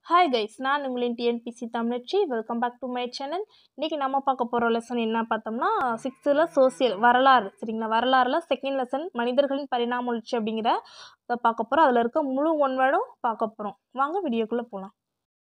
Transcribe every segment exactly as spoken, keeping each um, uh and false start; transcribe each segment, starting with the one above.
Hi guys, நான் உங்களின் T N P C தமிழச்சி. Welcome back to my channel. இன்றைக்கி நம்ம பார்க்க போகிற லெசன் என்ன பார்த்தோம்னா சிக்ஸ்த்தில் சோசியல் வரலாறு. சரிங்களா, வரலாறில் செகண்ட் லெசன் மனிதர்களின் பரிணாம வளர்ச்சி அப்படிங்கிற இதை பார்க்க போகிறோம். அதில் இருக்க முழு ஒன் வேர்டும் பார்க்க போகிறோம். வாங்க வீடியோக்குள்ளே போகலாம்.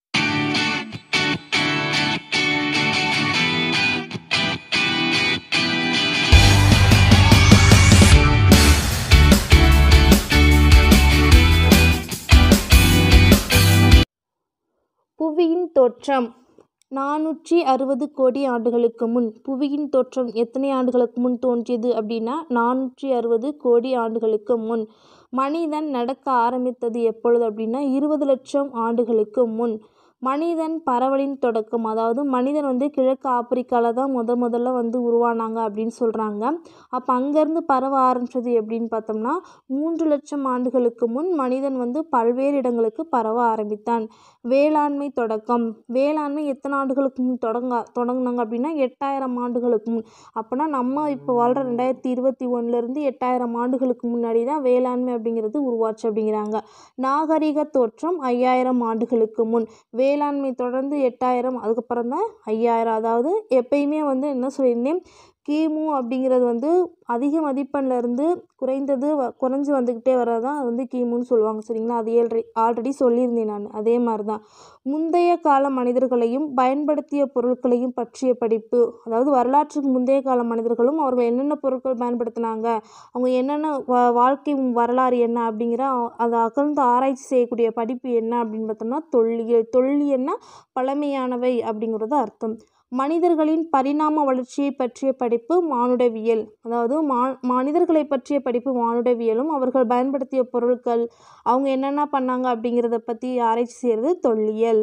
புவியின் தோற்றம் நானூற்றி அறுபது கோடி ஆண்டுகளுக்கு முன். புவியின் தோற்றம் எத்தனை ஆண்டுகளுக்கு முன் தோன்றியது அப்படின்னா நானூற்றி அறுபது கோடி ஆண்டுகளுக்கு முன். மனிதன் நடக்க ஆரம்பித்தது எப்பொழுது அப்படின்னா இருபது லட்சம் ஆண்டுகளுக்கு முன். மனிதன் பரவலின் தொடக்கம், அதாவது மனிதன் வந்து கிழக்கு ஆப்பிரிக்காவில் தான் முத முதல்ல வந்து உருவானாங்க அப்படின்னு சொல்கிறாங்க. அப்போ அங்கேருந்து பரவ ஆரம்பித்தது எப்படின்னு பார்த்தோம்னா மூன்று லட்சம் ஆண்டுகளுக்கு முன் மனிதன் வந்து பல்வேறு இடங்களுக்கு பரவ ஆரம்பித்தான். வேளாண்மை தொடக்கம், வேளாண்மை எத்தனை ஆண்டுகளுக்கு முன் தொடங்க தொடங்கினாங்க அப்படின்னா எட்டாயிரம் ஆண்டுகளுக்கு முன். அப்போனா நம்ம இப்போ வாழ்கிற ரெண்டாயிரத்தி இருபத்தி ஒன்றுலேருந்து எட்டாயிரம் ஆண்டுகளுக்கு முன்னாடி தான் வேளாண்மை அப்படிங்கிறது உருவாச்சு அப்படிங்கிறாங்க. நாகரிக தோற்றம் ஐயாயிரம் ஆண்டுகளுக்கு முன். வேளாண்மை தொடர்ந்து எட்டாயிரம், அதுக்கப்புறம் தான் ஐயாயிரம். அதாவது எப்பயுமே வந்து என்ன சொல்லியிருந்தேன், கிமு அப்படிங்கிறது வந்து அதிக மதிப்பெண்ணில் இருந்து குறைந்தது குறைஞ்சி வந்துக்கிட்டே வர்றது தான் அது வந்து கிமுன்னு சொல்லுவாங்க. சரிங்களா, அது ஏழ்ரை ஆல்ரெடி சொல்லியிருந்தேன் நான். அதே மாதிரி தான் முந்தைய கால மனிதர்களையும் பயன்படுத்திய பொருட்களையும் பற்றிய படிப்பு, அதாவது வரலாற்றுக்கு முந்தைய கால மனிதர்களும் அவர்கள் என்னென்ன பொருட்கள் பயன்படுத்தினாங்க, அவங்க என்னென்ன வா வாழ்க்கை வரலாறு என்ன அப்படிங்கிற அதை அகழ்ந்து ஆராய்ச்சி செய்யக்கூடிய படிப்பு என்ன அப்படின்னு பார்த்தோம்னா தொல்லியல். தொல்லியல்னா பழமையானவை அப்படிங்கிறது அர்த்தம். மனிதர்களின் பரிணாம வளர்ச்சியை பற்றிய படிப்பு மானுடவியல், அதாவது மா மனிதர்களை பற்றிய படிப்பு மானுடவியலும் அவர்கள் பயன்படுத்திய பொருட்கள் அவங்க என்னென்ன பண்ணாங்க அப்படிங்கிறத பற்றி ஆராய்ச்சி செய்கிறது தொல்லியல்.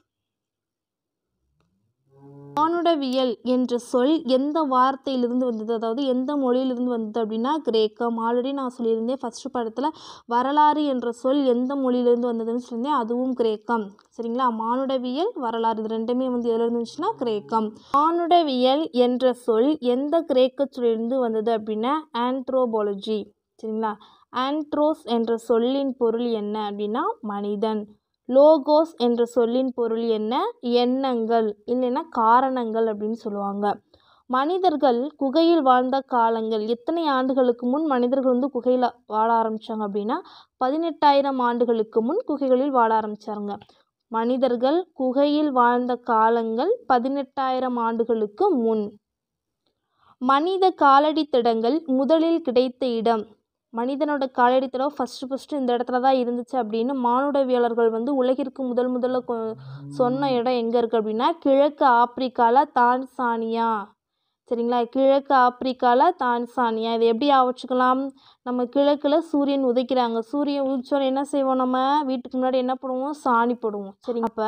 மானுடவியல் என்ற சொல் எந்த வார்த்தையிலிருந்து வந்தது, அதாவது எந்த மொழியிலிருந்து வந்தது அப்படின்னா கிரேக்கம். ஆல்ரெடி நான் சொல்லியிருந்தேன் ஃபஸ்ட்டு படத்தில் வரலாறு என்ற சொல் எந்த மொழியிலிருந்து வந்ததுன்னு சொல்லியிருந்தேன், அதுவும் கிரேக்கம். சரிங்களா, மானுடவியல் வரலாறு இது ரெண்டுமே வந்து எதில் இருந்துச்சுன்னா கிரேக்கம். மானுடவியல் என்ற சொல் எந்த கிரேக்க சொல்லிலிருந்து வந்தது அப்படின்னா ஆந்த்ரோபாலஜி. சரிங்களா, ஆந்த்ரோஸ் என்ற சொல்லின் பொருள் என்ன அப்படின்னா மனிதன். லோகோஸ் என்ற சொல்லின் பொருள் என்ன, எண்ணங்கள் இல்லைன்னா காரணங்கள் அப்படின்னு சொல்லுவாங்க. மனிதர்கள் குகையில் வாழ்ந்த காலங்கள், எத்தனை ஆண்டுகளுக்கு முன் மனிதர்கள் வந்து குகையில் வாழ ஆரம்பித்தாங்க அப்படின்னா பதினெட்டாயிரம் ஆண்டுகளுக்கு முன் குகைகளில் வாழ ஆரம்பித்தாங்க. மனிதர்கள் குகையில் வாழ்ந்த காலங்கள் பதினெட்டாயிரம் ஆண்டுகளுக்கு முன். மனித காலடி தடங்கள் முதலில் கிடைத்த இடம், மனிதனோட காலடி தடம் ஃபஸ்ட்டு ஃபஸ்ட்டு இந்த இடத்துல தான் இருந்துச்சு அப்படின்னு மானுடவியலர்கள் வந்து உலகிற்கு முதல் முதல்ல சொன்ன இடம் எங்கே இருக்குது அப்படின்னா கிழக்கு ஆப்பிரிக்காவில் தான்சானியா. சரிங்களா, கிழக்கு ஆப்பிரிக்காவில் தான்சானியா. இதை எப்படி ஆவச்சுக்கலாம், நம்ம கிழக்கில் சூரியன் உதைக்கிறாங்க, சூரியன் உதிச்சோன்னு என்ன செய்வோம், நம்ம வீட்டுக்கு முன்னாடி என்ன பண்ணுவோம், சாணி போடுவோம். சரிங்க, அப்போ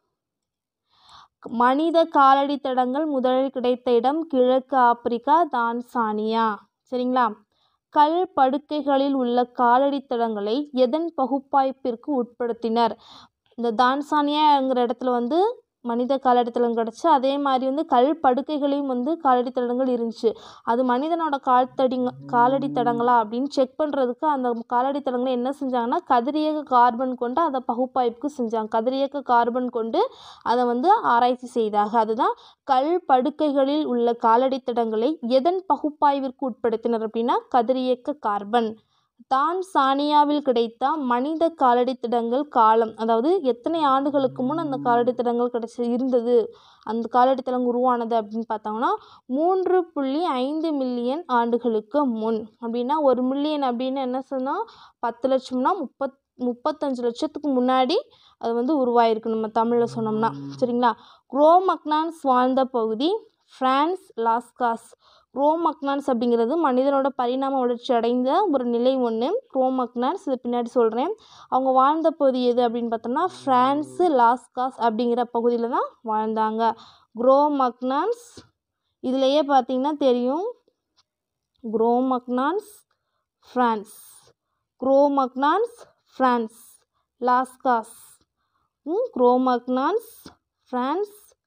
மனித காலடி தடங்கள் முதலில் கிடைத்த இடம் கிழக்கு ஆப்பிரிக்கா தான்சானியா. சரிங்களா, கல் படுக்கைகளில் உள்ள காலடி தடங்களை எதன் பகுப்பாய்ப்பிற்கு உட்படுத்தினர். இந்த தான்சானியாங்கிற இடத்துல வந்து மனித காலடித்தளம் கிடச்சி, அதே மாதிரி வந்து கல் படுக்கைகளையும் வந்து காலடித்தடங்கள் இருந்துச்சு. அது மனிதனோட கால்தடி காலடி தடங்களா அப்படின்னு செக் பண்ணுறதுக்கு அந்த காலடித்தடங்களை என்ன செஞ்சாங்கன்னா கதிரியக்க கார்பன் கொண்டு அதை பகுப்பாய்ப்புக்கு செஞ்சாங்க. கதிரியக்க கார்பன் கொண்டு அதை வந்து ஆராய்ச்சி செய்தாங்க. அதுதான் கல் படுக்கைகளில் உள்ள காலடித்தடங்களை எதன் பகுப்பாய்விற்கு உட்படுத்தினர் அப்படின்னா கதிரியக்க கார்பன். தான்சானியாவில் கிடைத்த மனித காலடித்தடங்கள் காலம், அதாவது எத்தனை ஆண்டுகளுக்கு முன் அந்த காலடித்தடங்கள் கிடைச்சி இருந்தது, அந்த காலடித்தடங்கள் உருவானது அப்படின்னு பார்த்தோம்னா மூன்று புள்ளி ஐந்து மில்லியன் ஆண்டுகளுக்கு முன். அப்படின்னா ஒரு மில்லியன் அப்படின்னு என்ன சொன்னால் பத்து லட்சம்னா முப்பத் முப்பத்தஞ்சு லட்சத்துக்கு முன்னாடி அது வந்து உருவாயிருக்கு நம்ம தமிழில் சொன்னோம்னா. சரிங்களா, குரோமக்னான்ஸ் வாழ்ந்த பகுதி பிரான்ஸ் லாஸ்காஸ். குரோமக்னான்ஸ் அப்படிங்கிறது மனிதனோட பரிணாம வளர்ச்சி அடைந்த ஒரு நிலை ஒன்று. குரோமக்னான்ஸ் இது பின்னாடி சொல்கிறேன். அவங்க வாழ்ந்த பகுதி எது அப்படின்னு பார்த்தோம்னா பிரான்ஸு லாஸ்காஸ் அப்படிங்கிற பகுதியில் தான் வாழ்ந்தாங்க. குரோமக்னான்ஸ் இதுலேயே பார்த்தீங்கன்னா தெரியும், Cro Magnons France, Cro Magnons France, Lascaux, Cro Magnons France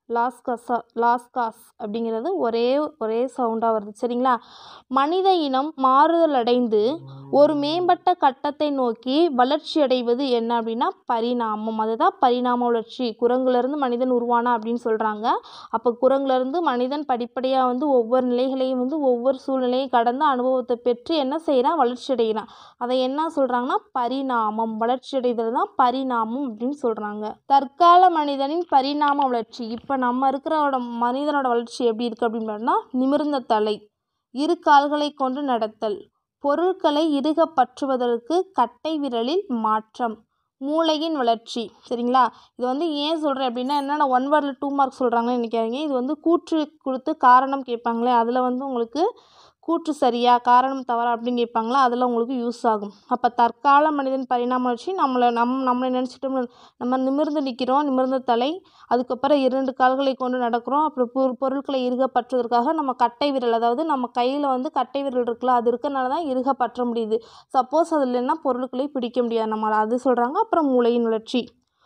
லாஸ்காஸா லாஸ்காஸ் அப்படிங்கிறது ஒரே ஒரே சவுண்டாக வருது சரிங்களா. மனித இனம் மாறுதல் அடைந்து ஒரு மேம்பட்ட கட்டத்தை நோக்கி வளர்ச்சி அடைவது என்ன அப்படின்னா பரிணாமம். அதுதான் பரிணாம வளர்ச்சி. குரங்குலேருந்து மனிதன் உருவானா அப்படின்னு சொல்கிறாங்க. அப்போ குரங்குலேருந்து மனிதன் படிப்படியாக வந்து ஒவ்வொரு நிலைகளையும் வந்து ஒவ்வொரு சூழ்நிலையும் கடந்து அனுபவத்தை பெற்று என்ன செய்கிறான், வளர்ச்சி அடைகிறான். அதை என்ன சொல்கிறாங்கன்னா பரிணாமம். வளர்ச்சி அடைதல் தான் பரிணாமம் அப்படின்னு சொல்கிறாங்க. தற்கால மனிதனின் பரிணாம வளர்ச்சி. இப்போ நம்ம இருக்கிறோட மனிதனோட வளர்ச்சி எப்படி இருக்குது அப்படின்னு பார்த்தோம்னா நிமிர்ந்த தலை, இரு கால்களை கொண்டு நடத்தல், பொருட்களை இறுக பற்றுவதற்கு கட்டை விரலில் மாற்றம், மூளையின் வளர்ச்சி சரிங்களா. இது வந்து ஏன் சொல்கிறேன் அப்படின்னா என்னென்ன ஒன் வேர்டில் டூ மார்க் சொல்கிறாங்கன்னு நினைக்காதீங்க. இது வந்து கூற்று கொடுத்து காரணம் கேட்பாங்களே, அதில் வந்து உங்களுக்கு கூற்று சரியா காரணம் தவறா அப்படின்னு கேட்பாங்களா, அதில் உங்களுக்கு யூஸ் ஆகும். அப்போ தற்கால மனிதன் பரிணாம வளர்ச்சி நம்மளை நம் நம்மளை நினச்சிட்டோம் நம்ம நிமிர்ந்து நிற்கிறோம், நிமிர்ந்த தலை, அதுக்கப்புறம் இரண்டு கால்களை கொண்டு நடக்கிறோம், அப்புறம் பொ பொருட்களை இறுக பற்றுவதற்காக நம்ம கட்டை விரல், அதாவது நம்ம கையில் வந்து கட்டை விரல் இருக்குல்ல, அது இருக்கிறனால தான் இறுக பற்ற முடியுது. சப்போஸ் அது இல்லைன்னா பொருட்களை பிடிக்க முடியாது நம்மளால், அது சொல்கிறாங்க. அப்புறம் மூளையின் வளர்ச்சி.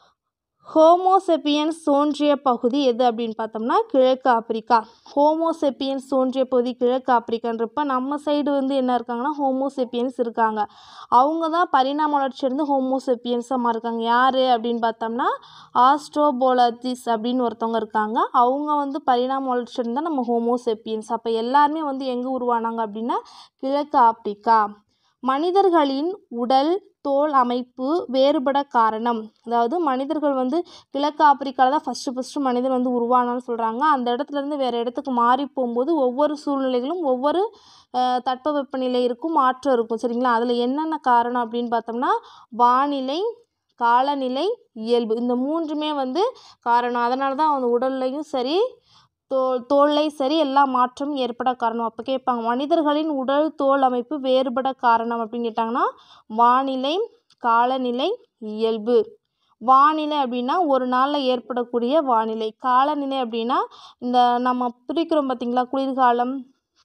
ஹோமோசெப்பியன்ஸ் தோன்றிய பகுதி எது அப்படின்னு பார்த்தோம்னா கிழக்கு ஆப்பிரிக்கா. ஹோமோசெப்பியன்ஸ் தோன்றிய பகுதி கிழக்கு ஆப்பிரிக்கான்றப்ப நம்ம சைடு வந்து என்ன இருக்காங்கன்னா ஹோமோசெப்பியன்ஸ் இருக்காங்க. அவங்க தான் பரிணாம வளர்ச்சி இருந்து ஹோமோசெப்பியன்ஸாக மாறிருக்காங்க. யார் அப்படின்னு பார்த்தோம்னா ஆஸ்ட்ரோபோலத்திஸ் அப்படின்னு ஒருத்தவங்க இருக்காங்க. அவங்க வந்து பரிணாம வளர்ச்சி இருந்தால் நம்ம ஹோமோசெப்பியன்ஸ். அப்போ எல்லாருமே வந்து எங்கே உருவானாங்க அப்படின்னா கிழக்கு ஆப்பிரிக்கா. மனிதர்களின் உடல் தோல் அமைப்பு வேறுபட காரணம். அதாவது மனிதர்கள் வந்து கிழக்கு ஆப்பிரிக்காவில் தான் ஃபஸ்ட்டு ஃபஸ்ட்டு மனிதன் வந்து உருவானான்னு சொல்கிறாங்க. அந்த இடத்துலேருந்து வேறு இடத்துக்கு மாறி போகும்போது ஒவ்வொரு சூழ்நிலைகளும் ஒவ்வொரு தட்பவெப்பநிலை இருக்கும், மாற்றம் இருக்கும் சரிங்களா. அதில் என்னென்ன காரணம் அப்படின்னு பார்த்தோம்னா வானிலை, காலநிலை, இயல்பு, இந்த மூன்றுமே வந்து காரணம். அதனால தான் அவங்க உடல்லையும் சரி தோல் தோல்லை சரி எல்லா மாற்றமும் ஏற்பட காரணம். அப்போ கேட்பாங்க மனிதர்களின் உடல் தோல் அமைப்பு வேறுபட காரணம் அப்படின்னு கேட்டாங்கன்னா வானிலை, காலநிலை, இயல்பு. வானிலை அப்படின்னா ஒரு நாளில் ஏற்படக்கூடிய வானிலை. காலநிலை அப்படின்னா இந்த நம்ம பிரிக்கிறோம் பார்த்திங்களா, குளிர்காலம்,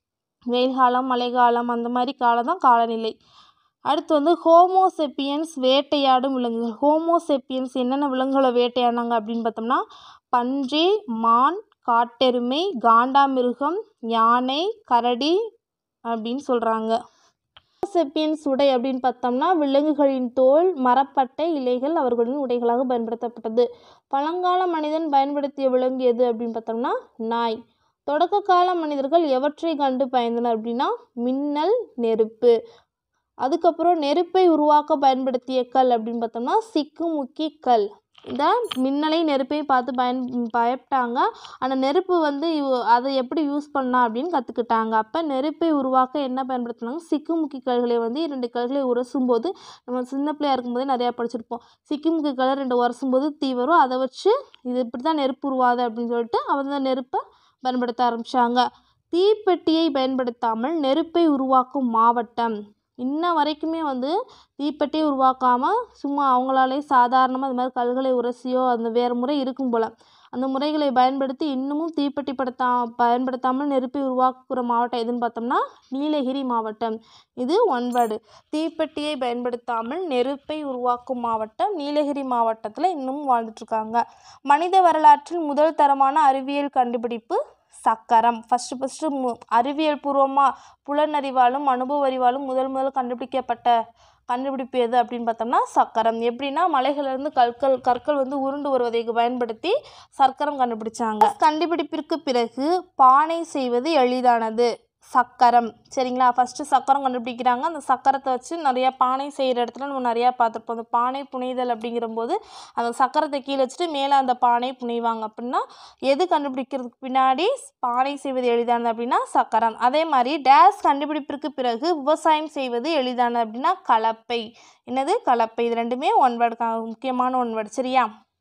வெயில் காலம், மழைக்காலம், அந்த மாதிரி காலம் தான் காலநிலை. அடுத்து வந்து ஹோமோசெப்பியன்ஸ் வேட்டையாடும் விலங்குகள். ஹோமோசெப்பியன்ஸ் என்னென்ன விலங்குகளை வேட்டையாடினாங்க அப்படின்னு பார்த்தோம்னா பன்றி, மான், காட்டெருமை, காண்டாமிருகம், யானை, கரடி அப்படின்னு சொல்கிறாங்க. ஹோமோசெப்பியன்ஸ் உடை அப்படின்னு பார்த்தோம்னா விலங்குகளின் தோல், மரப்பட்டை, இலைகள் அவர்களின் உடைகளாக பயன்படுத்தப்பட்டது. பழங்கால மனிதன் பயன்படுத்திய விலங்கு எது அப்படின்னு பார்த்தோம்னா நாய். தொடக்க கால மனிதர்கள் எவற்றை கண்டு பயந்தனர் அப்படின்னா மின்னல், நெருப்பு. அதுக்கப்புறம் நெருப்பை உருவாக்க பயன்படுத்திய கல் அப்படின்னு பார்த்தோம்னா சிக்குமுக்கி கல். இந்த மின்னலை நெருப்பையும் பார்த்து பயன் பயப்பட்டாங்க. அந்த நெருப்பு வந்து அதை எப்படி யூஸ் பண்ணலாம் அப்படின்னு கற்றுக்கிட்டாங்க. அப்போ நெருப்பை உருவாக்க என்ன பயன்படுத்தினாங்க, சிக்குமுக்கி கல்களை வந்து இரண்டு கல்களை உரசும் போது நம்ம சின்ன பிள்ளையா இருக்கும்போதே நிறையா படிச்சிருப்போம். சிக்குமுக்கி கல்லை ரெண்டு உரசும் போது தீ வரும், அதை வச்சு இது இப்படி தான் நெருப்பு உருவாது அப்படின்னு சொல்லிட்டு அவங்க நெருப்பை பயன்படுத்த ஆரம்பித்தாங்க. தீப்பெட்டியை பயன்படுத்தாமல் நெருப்பை உருவாக்கும் மாவட்டம். இன்ன வரைக்குமே வந்து தீப்பெட்டியை உருவாக்காமல் சும்மா அவங்களாலே சாதாரணமாக அது மாதிரி கல்களை உரசியோ அந்த வேறு முறை இருக்கும் போல் அந்த முறைகளை பயன்படுத்தி இன்னமும் தீப்பெட்டி படுத்தா பயன்படுத்தாமல் நெருப்பை உருவாக்குற மாவட்டம் எதுன்னு பார்த்தோம்னா நீலகிரி மாவட்டம். இது ஒன் வேர்டு. தீப்பெட்டியை பயன்படுத்தாமல் நெருப்பை உருவாக்கும் மாவட்டம் நீலகிரி மாவட்டத்தில் இன்னமும் வாழ்ந்துட்டுருக்காங்க. மனித வரலாற்றில் முதல் தரமான அறிவியல் கண்டுபிடிப்பு சக்கரம். ஃபஸ்ட்டு ஃபஸ்ட்டு மு அறிவியல் பூர்வமாக புலனறிவாலும் அனுபவ அறிவாலும் முதல் முதல் கண்டுபிடிக்கப்பட்ட கண்டுபிடிப்பு எது அப்படின்னு பார்த்தோம்னா சக்கரம். எப்படின்னா மலைகளிலிருந்து கற்கள் கற்கள் வந்து உருண்டு வருவதை பயன்படுத்தி சக்கரம் கண்டுபிடிச்சாங்க. கண்டுபிடிப்பிற்கு பிறகு பானை செய்வது எளிதானது. சக்கரம் சரிங்களா. ஃபஸ்ட்டு சக்கரம் கண்டுபிடிக்கிறாங்க. அந்த சக்கரத்தை வச்சு நிறையா பானை செய்கிற இடத்துல நம்ம நிறையா பார்த்துருப்போம். அந்த பானை புனைதல் அப்படிங்கிறபோது அந்த சக்கரத்தை கீழே வச்சுட்டு மேலே அந்த பானை புனைவாங்க. அப்படின்னா எது கண்டுபிடிக்கிறதுக்கு பின்னாடி பானை செய்வது எளிதானது அப்படின்னா சக்கரம். அதே மாதிரி டேஸ் கண்டுபிடிப்பிற்கு பிறகு விவசாயம் செய்வது எளிதானது அப்படின்னா கலப்பை. என்னது கலப்பை. இது ரெண்டுமே ஒன் வேர்டு, முக்கியமான ஒன் வேர்டு சரியா.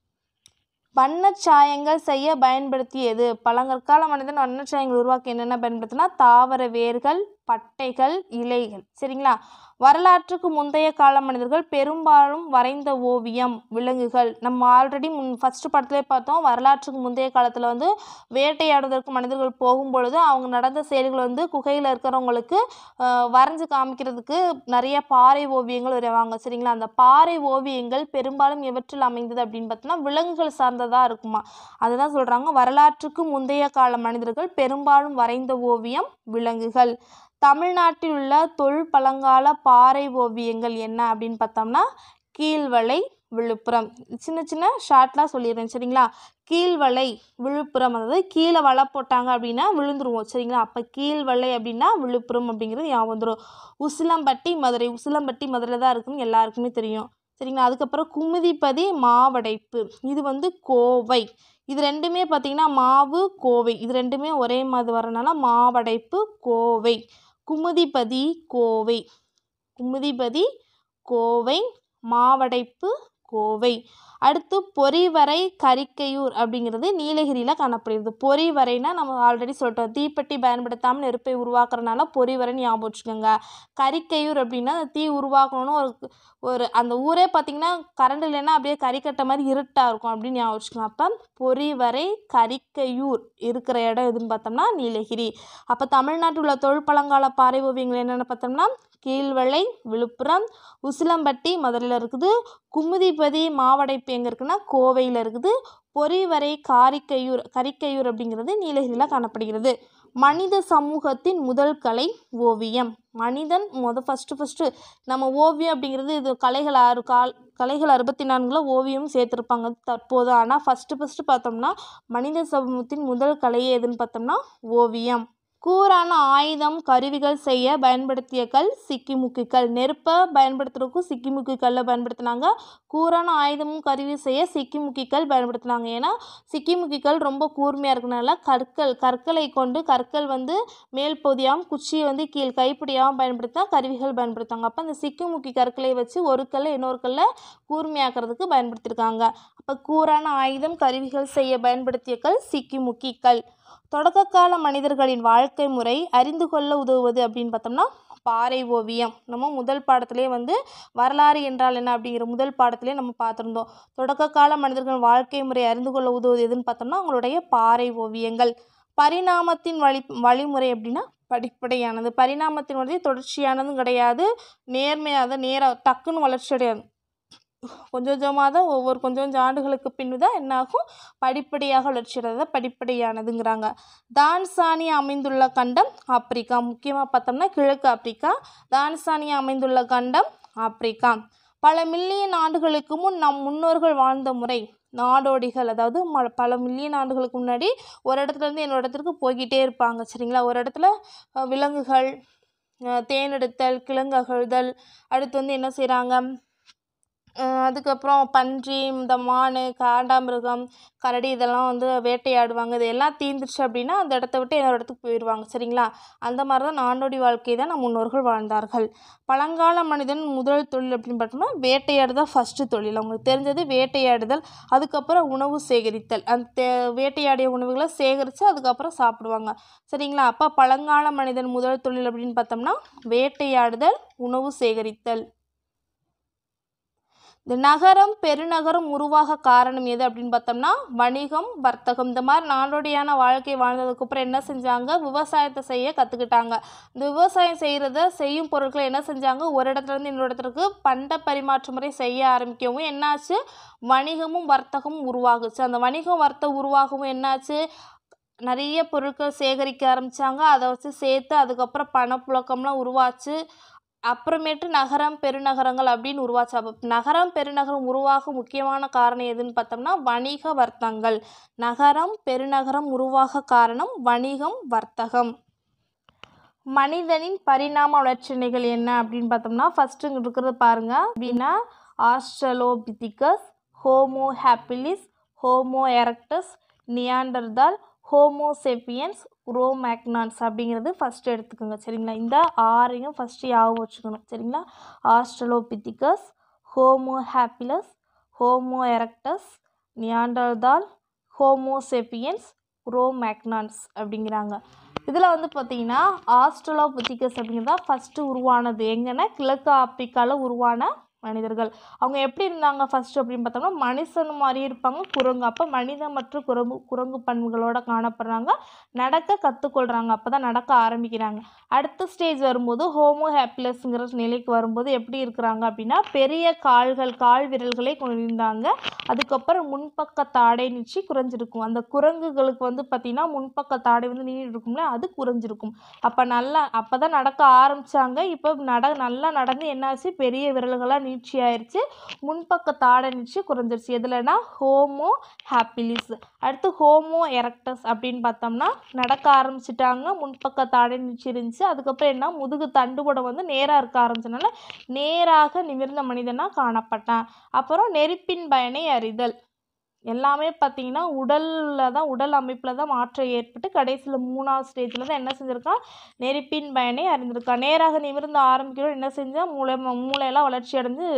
வண்ணச்சாயங்கள் செய்ய பயன்படுத்தியது. பழங்கற்கால மனிதன் வண்ணச்சாயங்கள் உருவாக்க என்னென்ன பயன்படுத்தினா தாவர வேர்கள், பட்டைகள், இலைகள் சரிங்களா. வரலாற்றுக்கு முந்தைய கால மனிதர்கள் பெரும்பாலும் வரைந்த ஓவியம் விலங்குகள். நம்ம ஆல்ரெடி முன் ஃபஸ்ட்டு படத்துலேயே பார்த்தோம். வரலாற்றுக்கு முந்தைய காலத்தில் வந்து வேட்டையாடுவதற்கு மனிதர்கள் போகும்பொழுது அவங்க நடந்த செயல்கள் வந்து குகையில் இருக்கிறவங்களுக்கு வரைஞ்சி காமிக்கிறதுக்கு நிறைய பாறை ஓவியங்கள் வரைவாங்க. சரிங்களா? அந்த பாறை ஓவியங்கள் பெரும்பாலும் எவற்றில் அமைந்தது அப்படின்னு பார்த்தோம்னா விலங்குகள் சார்ந்ததாக இருக்குமா. அதுதான் சொல்கிறாங்க, வரலாற்றுக்கு முந்தைய கால மனிதர்கள் பெரும்பாலும் வரைந்த ஓவியம் விலங்குகள். தமிழ்நாட்டில் உள்ள தொல் பழங்கால பாறை ஓவியங்கள் என்ன அப்படின்னு பார்த்தோம்னா கீழ்வளை, விழுப்புரம். சின்ன சின்ன ஷார்ட்லாம் சொல்லிடுறேன். சரிங்களா? கீழ்வளை, விழுப்புரம். அதாவது கீழே வலை போட்டாங்க அப்படின்னா விழுந்துருவோம். சரிங்களா? அப்போ கீழ்வளை அப்படின்னா விழுப்புரம் அப்படிங்கிறது ஞாபகம் வந்துடும். உசிலம்பட்டி, மதுரை. உசிலம்பட்டி மதுரையில் தான் இருக்குன்னு எல்லாருக்குமே தெரியும். சரிங்களா? அதுக்கப்புறம் குமுதிப்பதி, மாவடைப்பு. இது வந்து கோவை. இது ரெண்டுமே பார்த்திங்கன்னா மாவு, கோவை. இது ரெண்டுமே ஒரே மாதிரி வரனால மாவடைப்பு, கோவை. குமுதிப்பதி, கோவை. குமுதிப்பதி, கோவை. மாவடைப்பு, கோவை. அடுத்து பொறிவரை, கரிக்கையூர் அப்படிங்கிறது நீலகிரியில் காணப்படுகிறது. பொறிவரைனா நம்ம ஆல்ரெடி சொல்லிட்டோம், தீப்பெட்டி பயன்படுத்தாமல் நெருப்பை உருவாக்குறதுனால பொறிவரைன்னு ஞாபகம் வச்சுக்கோங்க. கரிக்கையூர் அப்படின்னா தீ உருவாக்கணும்னு ஒரு ஒரு அந்த ஊரே பார்த்திங்கன்னா கரண்ட் இல்லைன்னா அப்படியே கறிக்கட்டை மாதிரி இருட்டாக இருக்கும் அப்படின்னு ஞாபகம் வச்சுக்கோங்க. அப்போ பொறிவரை, கரிக்கையூர் இருக்கிற இடம் எதுன்னு பார்த்தோம்னா நீலகிரி. அப்போ தமிழ்நாட்டில் உள்ள தொல்பழங்கால பாறை ஓவியங்கள் என்னென்னு பார்த்தோம்னா கீழ்வளை, விழுப்புரம். உசிலம்பட்டி மதுரையில் இருக்குது. குமுதிப்பதி, மாவடைப்பு எங்கே இருக்குன்னா கோவையில் இருக்குது. பொறிவரை, காரிக்கையூர் கரிக்கையூர் அப்படிங்கிறது நீலகிரியில் காணப்படுகிறது. மனித சமூகத்தின் முதல் கலை ஓவியம். மனிதன் முத ஃபஸ்ட்டு ஃபஸ்ட்டு நம்ம ஓவியம் அப்படிங்கிறது இது கலைகள் ஆறு கால் கலைகள் அறுபத்தி நான்கில் ஓவியம் சேர்த்துருப்பாங்க தற்போது. ஆனால் ஃபஸ்ட்டு ஃபஸ்ட்டு பார்த்தோம்னா மனித சமூகத்தின் முதல் கலையே எதுன்னு பார்த்தோம்னா ஓவியம். கூரான ஆயுதம், கருவிகள் செய்ய பயன்படுத்திய கல் சிக்கிமுக்கிக்கல். நெருப்பை பயன்படுத்துறதுக்கும் சிக்கிமுக்கிக்கல்லை பயன்படுத்தினாங்க. கூரான ஆயுதமும் கருவி செய்ய சிக்கிமுக்கிக்கல் பயன்படுத்தினாங்க. ஏன்னா சிக்கிமுக்கிக்கல் ரொம்ப கூர்மையாக இருக்கனால கற்கள் கற்களை கொண்டு கற்கள் வந்து மேல் பகுதியாகவும் குச்சியை வந்து கீழ் கைப்பிடியாகவும் பயன்படுத்தினா கருவிகள் பயன்படுத்தாங்க. அப்போ அந்த சிக்கிமுக்கி கற்களை வச்சு ஒரு கல்லை இன்னொரு கல்லை கூர்மையாக்கிறதுக்கு பயன்படுத்தியிருக்காங்க. அப்போ கூரான ஆயுதம், கருவிகள் செய்ய பயன்படுத்திய கல் சிக்கிமுக்கிக்கல். தொடக்ககால மனிதர்களின் வாழ்க்கை முறை அறிந்து கொள்ள உதவுவது அப்படின்னு பார்த்தோம்னா பாறை ஓவியம். நம்ம முதல் பாடத்திலே வந்து வரலாறு என்றால் என்ன அப்படிங்கிற முதல் பாடத்திலே நம்ம பார்த்துருந்தோம். தொடக்க கால மனிதர்கள் வாழ்க்கை முறை அறிந்து கொள்ள உதவுவது எதுன்னு பார்த்தோம்னா அவங்களுடைய பாறை ஓவியங்கள். பரிணாமத்தின் வழி வழிமுறை அப்படின்னா படிப்படியானது. பரிணாமத்தின் வழி தொடர்ச்சியானதும் கிடையாது, நேர்மையாக நேராக டக்குன்னு வளர்ச்சி அடையாது. கொஞ்சம் கொஞ்சமாக தான் ஒவ்வொரு கொஞ்சம் கொஞ்சம் ஆண்டுகளுக்கு பின்னு தான் என்னாகும் படிப்படியாக வளர்ச்சி அடைவது படிப்படியானதுங்கிறாங்க. தான்சானியா அமைந்துள்ள கண்டம் ஆப்பிரிக்கா. முக்கியமாக பார்த்தோம்னா கிழக்கு ஆப்பிரிக்கா. தான்சானியா அமைந்துள்ள கண்டம் ஆப்பிரிக்கா. பல மில்லியன் ஆண்டுகளுக்கு முன் நம் முன்னோர்கள் வாழ்ந்த முறை நாடோடிகள். அதாவது ம பல மில்லியன் ஆண்டுகளுக்கு முன்னாடி ஒரு இடத்துலேருந்து இன்னொரு இடத்துக்கு போய்கிட்டே இருப்பாங்க. சரிங்களா? ஒரு இடத்துல விலங்குகள், தேனெடுத்தல், கிழங்கு அகழ்தல், அடுத்து வந்து என்ன செய்கிறாங்க, அதுக்கப்புறம் பன்றி, இந்த மான், காண்டாமிருகம், கரடி இதெல்லாம் வந்து வேட்டையாடுவாங்க. இது எல்லாம் தீர்ந்துருச்சு அப்படின்னா அந்த இடத்த விட்டு இன்னொரு இடத்துக்கு போயிடுவாங்க. சரிங்களா? அந்த மாதிரி தான் நாடோடி வாழ்க்கை தான் நம் முன்னோர்கள் வாழ்ந்தார்கள். பழங்கால மனிதன் முதல் தொழில் அப்படின்னு பார்த்தோம்னா வேட்டையாடுதல் ஃபஸ்ட்டு தொழில். அவங்களுக்கு தெரிஞ்சது வேட்டையாடுதல், அதுக்கப்புறம் உணவு சேகரித்தல். அந்த வேட்டையாடிய உணவுகளை சேகரித்து அதுக்கப்புறம் சாப்பிடுவாங்க. சரிங்களா? அப்போ பழங்கால மனிதன் முதல் தொழில் அப்படின்னு பார்த்தோம்னா வேட்டையாடுதல், உணவு சேகரித்தல். இந்த நகரம் பெருநகரம் உருவாக காரணம் எது அப்படின்னு பார்த்தோம்னா வணிகம், வர்த்தகம். இந்த மாதிரி நாடோடியான வாழ்க்கை வாழ்ந்ததுக்கப்புறம் என்ன செஞ்சாங்க, விவசாயத்தை செய்ய கற்றுக்கிட்டாங்க. இந்த விவசாயம் செய்கிறத செய்யும் பொருட்களை என்ன செஞ்சாங்க, ஒரு இடத்துலேருந்து இன்னொரு இடத்துக்கு பண்ட பரிமாற்ற முறை செய்ய ஆரம்பிக்கவும் என்னாச்சு, வணிகமும் வர்த்தகமும் உருவாகுச்சு. அந்த வணிகம் வர்த்தகம் உருவாகவும் என்னாச்சு, நிறைய பொருட்கள் சேகரிக்க ஆரம்பித்தாங்க. அதை வச்சு சேர்த்து அதுக்கப்புறம் பணப்புழக்கம்லாம் உருவாச்சு. அப்புறமேட்டு நகரம் பெருநகரங்கள் அப்படின்னு உருவாச்சு. அப்போ நகரம் பெருநகரம் உருவாக முக்கியமான காரணம் எதுன்னு பார்த்தோம்னா வணிக வர்த்தகங்கள். நகரம் பெருநகரம் உருவாக காரணம் வணிகம், வர்த்தகம். மனிதனின் பரிணாம வளர்ச்சிகள் என்ன அப்படின்னு பார்த்தோம்னா ஃபஸ்ட்டு இங்கே இருக்கிறத பாருங்கள். அப்படின்னா Australopithecus, Homo habilis, Homo erectus, Neanderthal, Homo sapiens, Cro Magnons அப்படிங்கிறது ஃபஸ்ட்டு எடுத்துக்கோங்க. சரிங்களா? இந்த ஆறையும் ஃபஸ்ட்டு ஞாபகம் வச்சுக்கணும். சரிங்களா? Australopithecus, Homo habilis, Homo erectus, Neanderthal, Homo sapiens, Cro Magnons அப்படிங்கிறாங்க. இதில் வந்து பார்த்திங்கன்னா ஆஸ்ட்ரலோபித்திகஸ் அப்படிங்கிறதா ஃபஸ்ட்டு உருவானது. எங்கன்னா கிழக்கு ஆப்பிரிக்காவில் உருவான மனிதர்கள். அவங்க எப்படி இருந்தாங்க ஃபஸ்ட்டு அப்படின்னு பார்த்தோம்னா மனுஷன் மாதிரியே இருப்பாங்க, குரங்கு. அப்போ மனித மற்றும் குரங்கு குரங்கு பண்புகளோட காணப்படுறாங்க. நடக்க கற்றுக்கொள்கிறாங்க, அப்போ தான் நடக்க ஆரம்பிக்கிறாங்க. அடுத்த ஸ்டேஜ் வரும்போது ஹோமோ ஹேப்பிலஸ்ங்கிற நிலைக்கு வரும்போது எப்படி இருக்கிறாங்க அப்படின்னா பெரிய கால்கள் கால் விரல்களே கொண்டிருந்தாங்க. அதுக்கப்புறம் முன்பக்க தாடை நீச்சி குறைஞ்சிருக்கும். அந்த குரங்குகளுக்கு வந்து பார்த்திங்கன்னா முன்பக்க தாடை வந்து நீண்டு இருக்கும்ல, அது குறைஞ்சிருக்கும். அப்போ நல்லா அப்போ தான் நடக்க ஆரம்பித்தாங்க. இப்போ நட நல்லா நடந்து என்னாச்சு, பெரிய விரல்களாக நீட்சி ஆயிடுச்சு, முன்பக்க தாடை நீச்சி குறைஞ்சிருச்சு. எதுலனா ஹோமோ ஹேப்பிலிஸ். அடுத்து ஹோமோ எரக்டஸ் அப்படின்னு பார்த்தோம்னா நடக்க ஆரம்பிச்சிட்டாங்க, முன்பக்க தாடை நீச்சி இருந்துச்சு. அதுக்கப்புறம் என்ன, முதுகு தண்டுபடம் வந்து நேராக இருக்க ஆரம்பிச்சனால நேராக நிமிர்ந்த மனிதனாக காணப்பட்டான். அப்புறம் நெருப்பின் பயனை அறிதல். எல்லாமே பார்த்திங்கன்னா உடலில் தான் உடல் அமைப்பில் தான் மாற்றம் ஏற்பட்டு கடைசியில் மூணாவது ஸ்டேஜில் தான் என்ன செஞ்சுருக்கான், நெருப்பின் பயனை அறிந்திருக்கான். நேராக நிமிர்ந்து ஆரம்பிக்கிறோம் என்ன செஞ்சால் மூளை மூளையெல்லாம் வளர்ச்சி அடைஞ்சு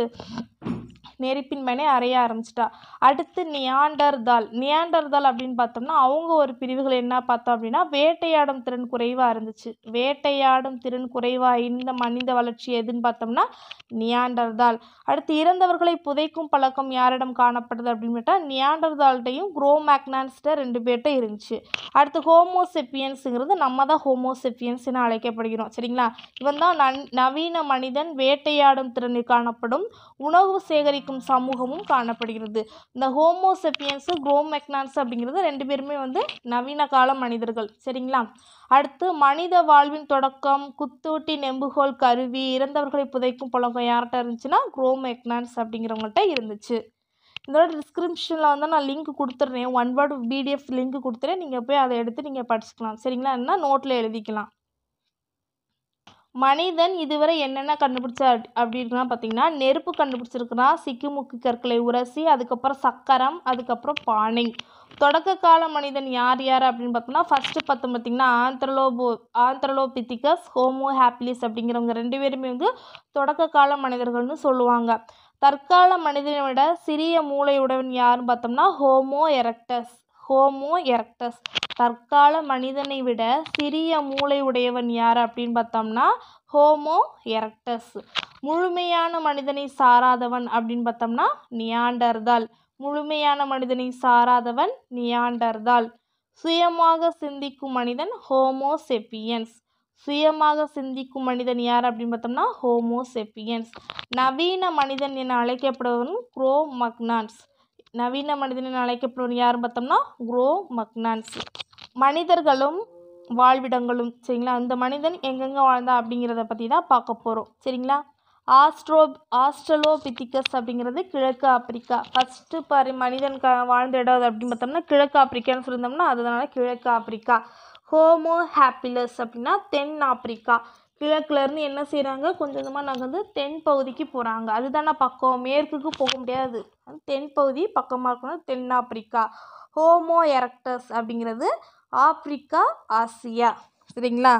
நெருப்பின் பயனை அறைய ஆரம்பிச்சிட்டா. அடுத்து நியாண்டர்தால். நியாண்டர்தால் அப்படின்னு பார்த்தோம்னா அவங்க ஒரு பிரிவுகள் என்ன பார்த்தோம் அப்படின்னா வேட்டையாடும் திறன் குறைவாக இருந்துச்சு. வேட்டையாடும் திறன் குறைவாக இந்த மனித வளர்ச்சி எதுன்னு பார்த்தோம்னா நியாண்டர்தால். அடுத்து இறந்தவர்களை புதைக்கும் பழக்கம் யாரிடம் காணப்படுது அப்படின்னு கேட்டால் நியாண்டர்தால்ட்டையும் குரோமேக்னான்ஸ்ட ரெண்டு பேர்கிட்ட இருந்துச்சு. அடுத்து ஹோமோசெப்பியன்ஸுங்கிறது நம்ம தான் ஹோமோசெப்பியன்ஸ்னு அழைக்கப்படுகிறோம். சரிங்களா, இவன் தான் நன் நவீன மனிதன். வேட்டையாடும் திறனில் காணப்படும் உணவு சேகரிக்கும் சமூகமும் காணப்படுகிறது. இந்த ஹோமோசெப்பியன்ஸு குரோமேக்னான்ஸ் அப்படிங்கிறது ரெண்டு பேருமே வந்து நவீன கால மனிதர்கள். சரிங்களா, அடுத்து மனித வாழ்வின் தொடக்கம் குத்தூட்டி நெம்புகோல் கருவி இறந்தவர்களை புதைக்கும் பழக்கம் யார்கிட்ட இருந்துச்சுன்னா குரோமேக்னான்ஸ் அப்படிங்கிறவங்கள்ட்ட இருந்துச்சு. இதோட டிஸ்கிரிப்ஷனில் வந்து நான் லிங்க் கொடுத்துட்றேன், ஒன் வேர்டு பிடிஎஃப் லிங்க் கொடுத்துறேன், நீங்கள் போய் அதை எடுத்து நீங்கள் படிச்சுக்கலாம். சரிங்களா, என்ன நோட்டில் எழுதிக்கலாம். மனிதன் இதுவரை என்னென்ன கண்டுபிடிச்சா அப்படின்னா பார்த்தீங்கன்னா நெருப்பு கண்டுபிடிச்சிருக்கிறான், சிக்குமுக்கு கற்களை உரசி, அதுக்கப்புறம் சக்கரம், அதுக்கப்புறம் பானை. தொடக்க கால மனிதன் யார் யார் அப்படின்னு பார்த்தோம்னா ஃபஸ்ட்டு பார்த்தோம் பார்த்திங்கன்னா ஆந்த்ரலோபோ ஆந்த்ரலோபித்திகஸ் ஹோமோ ஹேப்பிலிஸ் அப்படிங்கிறவங்க ரெண்டு பேருமே வந்து தொடக்க கால மனிதர்கள்னு சொல்லுவாங்க. தற்கால மனிதனை விட சிறிய மூளையுடன் யாருன்னு பார்த்தோம்னா ஹோமோ எரக்டஸ். ஹோமோ எரக்டஸ் தற்கால மனிதனை விட சிறிய மூளை உடையவன் யார் அப்படின்னு பார்த்தோம்னா ஹோமோ எரக்டஸ். முழுமையான மனிதனை சாராதவன் அப்படின்னு பார்த்தோம்னா நியாண்டர்தால். முழுமையான மனிதனை சாராதவன் நியாண்டர்தால். சுயமாக சிந்திக்கும் மனிதன் ஹோமோசெப்பியன்ஸ். சுயமாக சிந்திக்கும் மனிதன் யார் அப்படின்னு பார்த்தோம்னா ஹோமோசெப்பியன்ஸ். நவீன மனிதன் என அழைக்கப்படுவன் குரோமக்னான்ஸ். நவீன மனிதன் என அழைக்கப்படுவன் யாருன்னு பார்த்தோம்னா குரோமக்னான்ஸ். மனிதர்களும் வாழ்விடங்களும். சரிங்களா, இந்த மனிதன் எங்கெங்கே வாழ்ந்தா அப்படிங்கிறத பற்றி தான் பார்க்க போகிறோம். சரிங்களா, ஆஸ்ட்ரோ ஆஸ்ட்ரலோபித்திகஸ் அப்படிங்கிறது கிழக்கு ஆப்பிரிக்கா. ஃபஸ்ட்டு பாரு மனிதன் க வாழ்ந்த இடம் அப்படின்னு பார்த்தோம்னா கிழக்கு ஆப்பிரிக்கான்னு சொல்லியிருந்தோம்னா அதனால கிழக்கு ஆப்பிரிக்கா. ஹோமோ ஹேப்பிலஸ் அப்படின்னா தென் ஆப்பிரிக்கா. கிழக்குலேருந்து என்ன செய்கிறாங்க, கொஞ்சம் கொஞ்சமாக நாங்கள் வந்து தென் பகுதிக்கு போகிறாங்க. அதுதானே பக்கம், மேற்குக்கு போக முடியாது, தென் பகுதி பக்கமாக இருக்கணும், தென் ஆப்பிரிக்கா. ஹோமோ எரக்டஸ் அப்படிங்கிறது ஆப்பிரிக்கா ஆசியா. சரிங்களா,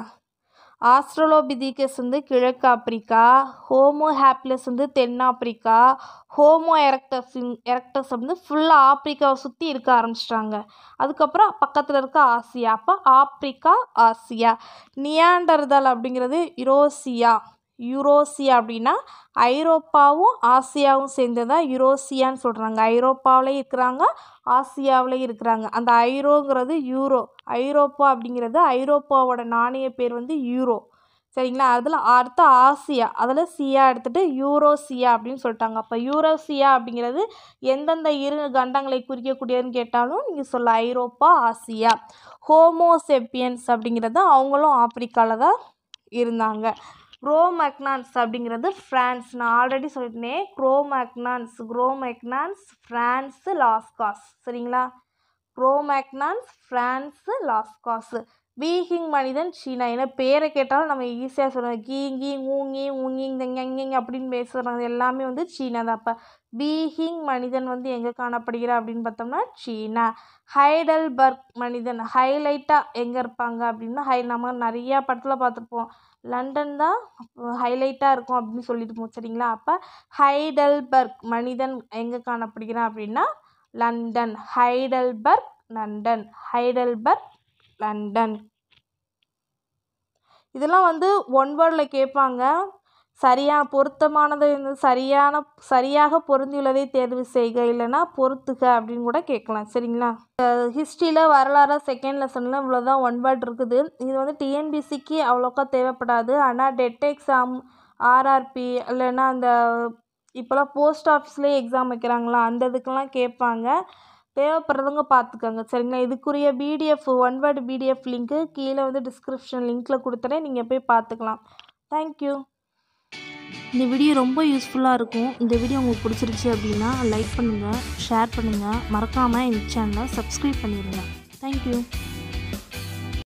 ஆஸ்ட்ரலோபித்திகஸ் வந்து கிழக்கு ஆப்பிரிக்கா, ஹோமோ ஹேப்பிலஸ் வந்து தென் ஆப்பிரிக்கா, ஹோமோ எரக்டஸ் எரக்டஸ் வந்து ஃபுல்லாக ஆப்பிரிக்காவை சுற்றி இருக்க ஆரம்பிச்சிட்டாங்க. அதுக்கப்புறம் பக்கத்தில் இருக்க ஆசியா. அப்போ ஆப்பிரிக்கா ஆசியா. நியாண்டர்தால் அப்படிங்கிறது யூரோசியா. யூரோசியா அப்படின்னா ஐரோப்பாவும் ஆசியாவும் சேர்ந்ததான் யூரோசியான்னு சொல்கிறாங்க. ஐரோப்பாவிலையும் இருக்கிறாங்க, ஆசியாவிலையும் இருக்கிறாங்க. அந்த ஐரோங்கிறது யூரோ. ஐரோப்பா அப்படிங்கிறது ஐரோப்பாவோட நாணய பேர் வந்து யூரோ. சரிங்களா, அதில் அடுத்த ஆசியா, அதில் சியா எடுத்துகிட்டு யூரோசியா அப்படின்னு சொல்லிட்டாங்க. அப்போ யூரோசியா அப்படிங்கிறது எந்தெந்த இரு கண்டங்களை குறிக்கக்கூடியதுன்னு கேட்டாலும் நீங்கள் சொல்ல ஐரோப்பா ஆசியா. ஹோமோசெப்பியன்ஸ் அப்படிங்கிறது அவங்களும் ஆப்பிரிக்காவில் தான் இருந்தாங்க. குரோமக்னான்ஸ் அப்படிங்கிறது ஃப்ரான்ஸ். நான் ஆல்ரெடி சொல்லிட்டேன் குரோமக்னான்ஸ். குரோமக்னான்ஸ் ஃப்ரான்ஸு லாஸ்காஸ். சரிங்களா, குரோமக்னான்ஸ் ஃப்ரான்ஸு லாஸ்காஸ். பீஹிங் மனிதன் சீனா. ஏன்னா பேரை கேட்டாலும் நம்ம ஈஸியாக சொல்லுவோம், கீங்கி ஊங்கி ஊங்கிங் தங்கிங் அப்படின்னு பேசுகிறாங்க, எல்லாமே வந்து சீனா தான். அப்போ பீஹிங் மனிதன் வந்து எங்கே காணப்படுகிறா அப்படின்னு பார்த்தோம்னா சீனா. ஹைடல்பர்க் மனிதன் ஹைலைட்டாக எங்கே இருப்பாங்க அப்படின்னா ஹை நம்ம நிறையா படத்தில் பார்த்துருப்போம், லண்டன் தான் ஹைலைட்டாக இருக்கும் அப்படின்னு சொல்லிட்டு போவோம். சரிங்களா, அப்போ ஹைடல்பர்க் மனிதன் எங்கே காணப்படுகிறான் அப்படின்னா London. Heidelberg London. Heidelberg London. இதெல்லாம் வந்து ஒன் வேர்டில் கேட்பாங்க. சரியான பொருத்தமானதை வந்து சரியான சரியாக பொருந்தியுள்ளதை தேர்வு செய்க, இல்லைன்னா பொறுத்துக அப்படின்னு கூட கேட்கலாம். சரிங்களா? ஹிஸ்ட்ரியில் வரலாறு செகண்ட் லெசனில் இவ்வளோதான் ஒன் வேர்ட் இருக்குது. இது வந்து டிஎன்பிசிக்கு அவ்வளோக்கா தேவைப்படாது. ஆனால் டெட் எக்ஸாம், ஆர்ஆர்பி இல்லைன்னா அந்த இப்போலாம் போஸ்ட் ஆஃபீஸ்லேயே எக்ஸாம் வைக்கிறாங்களா, அந்த இதுக்கெல்லாம் கேட்பாங்க. தேவைப்படுறவங்க பார்த்துக்கோங்க. சரிங்களா? இதுக்குரிய PDF one word PDF link கீழே வந்து டிஸ்கிரிப்ஷன் லிங்க்கில் கொடுத்துறேன், நீங்கள் போய் பார்த்துக்கலாம். தேங்க்யூ. இந்த வீடியோ ரொம்ப யூஸ்ஃபுல்லாக இருக்கும். இந்த வீடியோ உங்களுக்கு பிடிச்சிருச்சு அப்படின்னா லைக் பண்ணுங்கள், ஷேர் பண்ணுங்கள், மறக்காமல் இந்த சேனலை சப்ஸ்கிரைப் பண்ணிடுங்க. தேங்க்யூ.